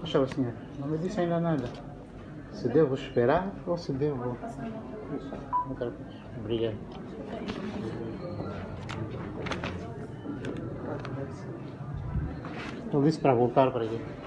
Poxa, senhor, não me disse ainda nada. Se devo esperar ou se devo... Obrigado. Ele disse para voltar para aqui.